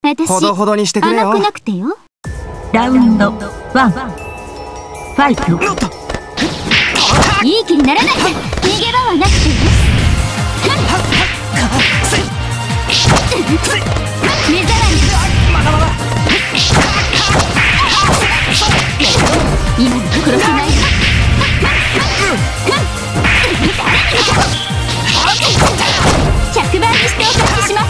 私、 ほどほどにしてくれよ。 甘くなくてよ。 ラウンド1、ファイト。 いい気にならないで。逃げ場はなくてよ。目障り。今のところしない。100倍にしてお返しします。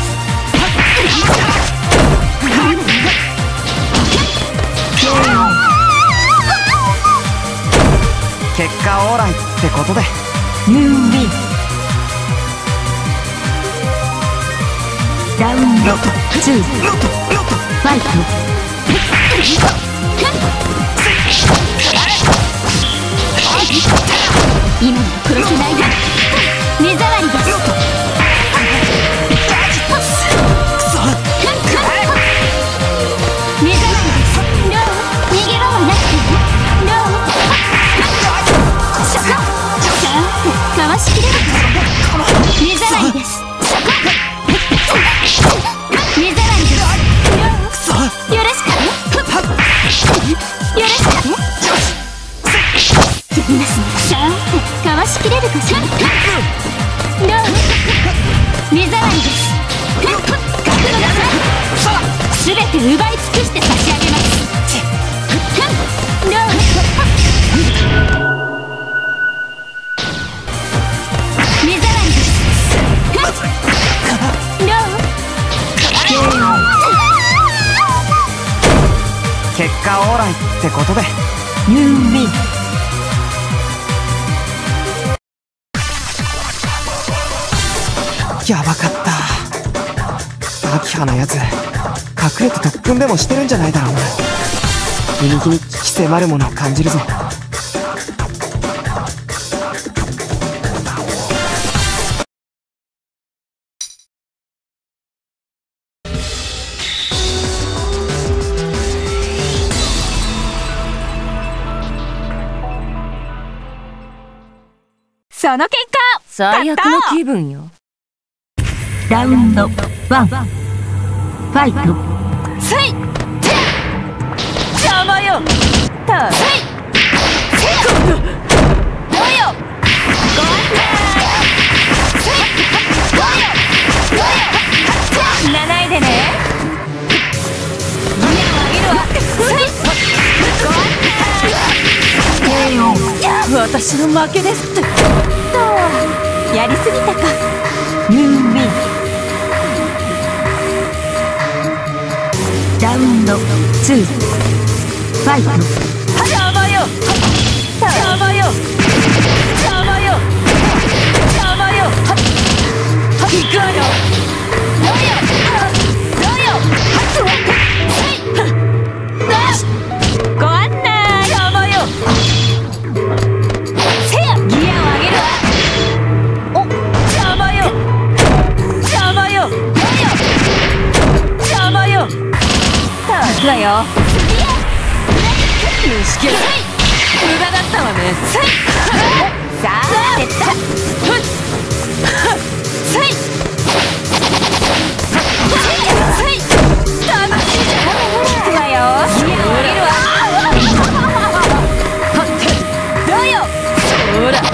結果オーライってことで。 ユーウィン。ラウンド2、ファイト。 今のところしないで。目障りです。かわしきれる。目障りです。目障りです。よろしくね。よろしくね。やりますね。さあ、かわしきれるかしら。目障りです。すべて奪い尽くして差し上げます。 結果オーライってことで。 ユーウィン。 やばかった。アキハのやつ隠れて特訓でもしてるんじゃないだろうな。日に日に危機迫るものを感じるぞ。 その結果、 最悪の気分よ。 ラウンド1、ファイト。 せい邪魔よ。たせいどうよ。ご案内。せいどうよ。死なないでね。胸を上げるわ。せいご案内。 私の負けですって。 やりすぎたか。 ユーウィン。ラウンド2、ファイト。 邪魔よ。邪魔よ。邪魔よ。邪魔よ。行くわよ。 どうよ。どうよ。ご案内。 邪魔よ。 せやギアを上げるわ。 邪魔よ。邪魔よ。邪魔よ。 行くわよ。 虫けら無駄だったわね。 さあ絶対せい楽しいじゃん。 行くわよ。ギアを上げるわ。どうよ。 ほら。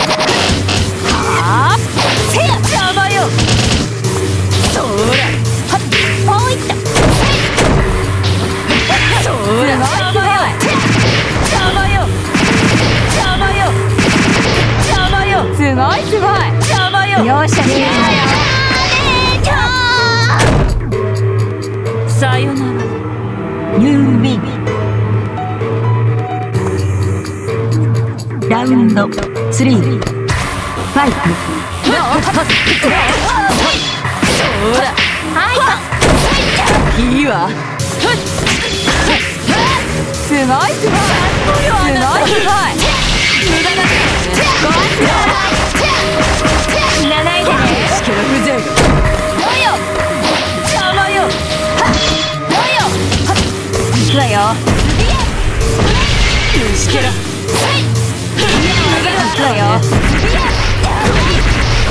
せや邪魔よ。そら。 もう一度。 そら。邪魔よ。邪魔よ。邪魔よ。邪魔よ。 すごいすごい。 邪魔よ。 容赦しないわよ。 さよなら。 ユーウィン。ラウンド3、ファイト。 そら。いいわ。 すごいすごい。すごいすごい。 無駄だったわね。 ご案内。死なないでね。 しけら風情が。 どうよ。 邪魔よ。 どうよ。行くわよ。 虫けら。 行くわよ。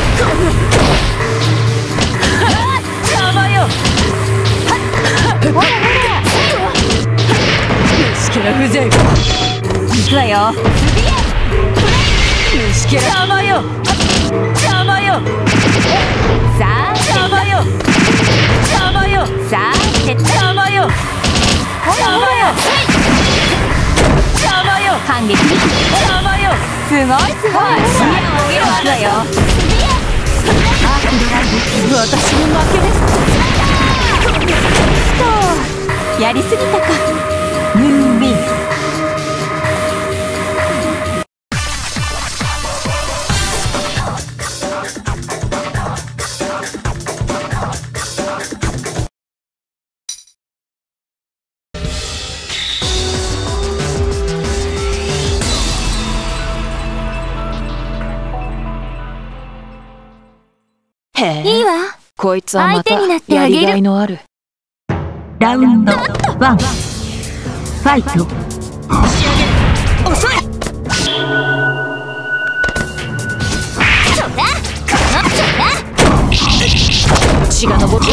邪魔よ。 おいの風情。行くわよ。虫けら。邪魔よ。邪魔よ。さあ邪魔よ。邪魔よ。さあ邪魔よ。邪魔よ。邪魔よ。反撃。邪魔よ。すごいすごい。行くわよ。アークドライブ、私の負けです。やりすぎたか。ムーンウィン。 いいわ。 こいつはまた相手になってやあげる。 りがいのある。 ラウンド1ファイト。 遅い。 そうだ。そうだ。 血が昇ったぞ。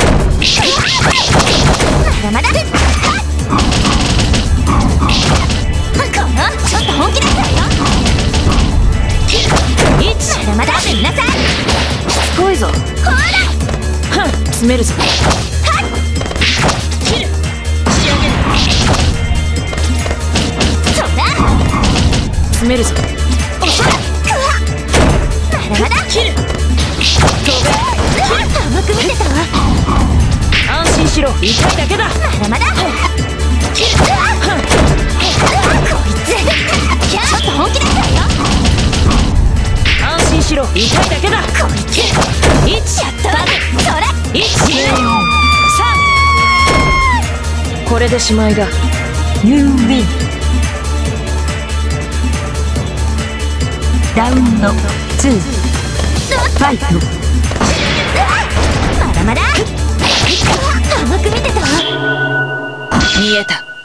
まだまだ。このちょっと本気だったよ。まだまだ。みなさい。 しつこいぞ。 ほら。 詰めるぞ。切る。仕上げる。 そうだ。 詰めるぞ。遅い。 まだまだ。 切る。飛べ。 甘く見てたわ。 安心しろ。痛いだけだ。 まだまだ。切る。こいつちょっと本気だったよ。 安心しろ。痛いだけだ。 こいつ 1、 やったわ。それ 1、3。これでしまいだ。 ユーウィン。ラウンド2ファイト。 まだまだ。甘く見てたわ。 見えた。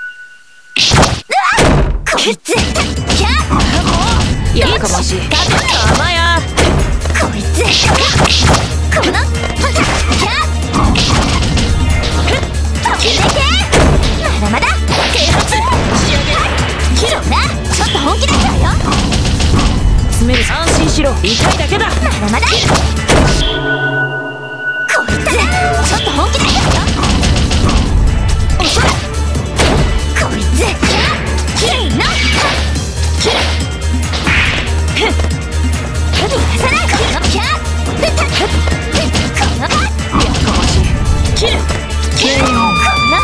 こいつキャやかましい。甘や。 こいつこのキャまだまだ。切るな。ちょっと本気だったよ。 詰める。安心しろ。痛いだけだ。 まだまだ。こいつちょっと本気だったよ。遅い。こいつ切るな。切る。逃がさない。このキャこのやかましい。切る。 この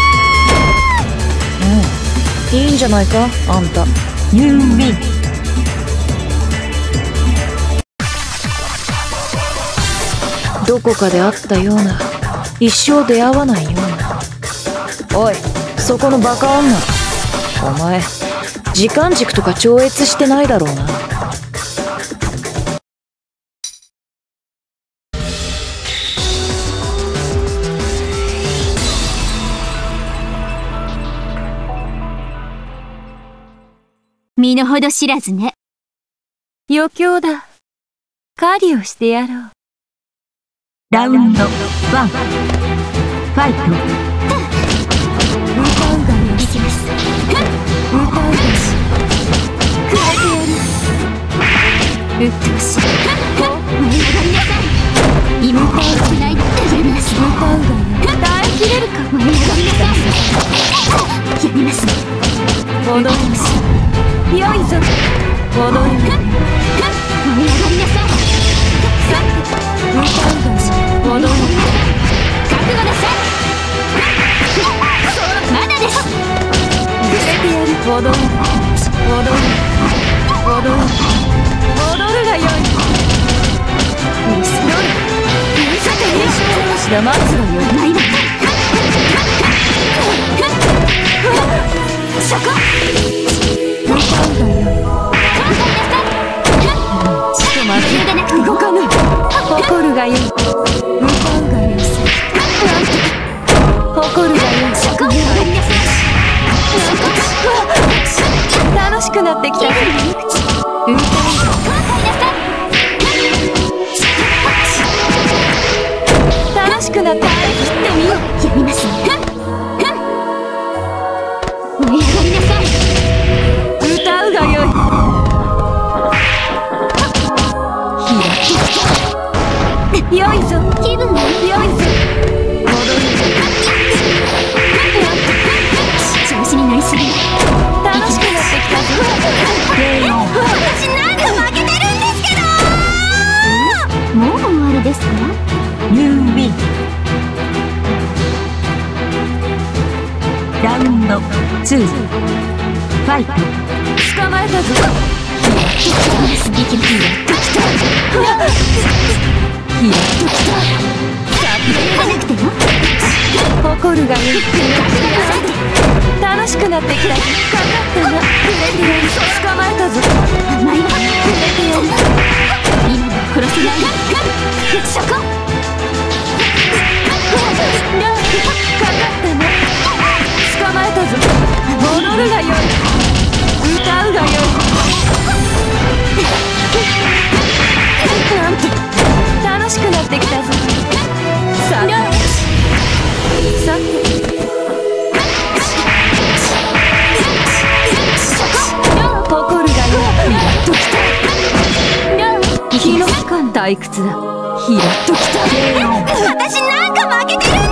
いいんじゃないか、あんた。 ユーウィン。 どこかで会ったような、一生出会わないような。おい、そこのバカ女。お前、時間軸とか超越してないだろうな。 身の程知らずね。 余興だ。狩りをしてやろう。ラウンド1ファイト。 歌うがよ。いきます。歌うがし。くれてやる。うっとうしい。舞い上がりなさい。今歌うくないってやります。歌うがよ。耐えきれるか。舞い上がりなさい。やります。 踊ります。 よいぞ。 踊ります。 舞い上がりなさい。 歌うがし。踊ります。 覚悟なさい。まだです。 くれてやる。踊る。踊る。踊る。踊るがよい。 見せろ。さて優勝しだ待つがよい。 舞いなさい。そこ。 歌うがよい。ちょっと待って。 でなくて動かぬ。 誇るがよい。歌うがよい。誇るがよい。 そこ。やりなさい。 楽しくなってきた。歌うがよい。楽しくなってきてみよう。 やります。舞いツーファイト。捕まえたぞ。 息もやっときた。 やっときた。 やらなくても怒るがいい。楽しくなってきた。かかったな。捕まえたぞ。 甘いわ。触れてやる。今のは殺せない。そこ。 かかったな。捕まえたぞ。踊るがよい。歌うがよい。なんて楽しくなってきたぞ。さてさて、誇るがよい。やっときた。退屈だ。やっときた。 私なんか負けてる。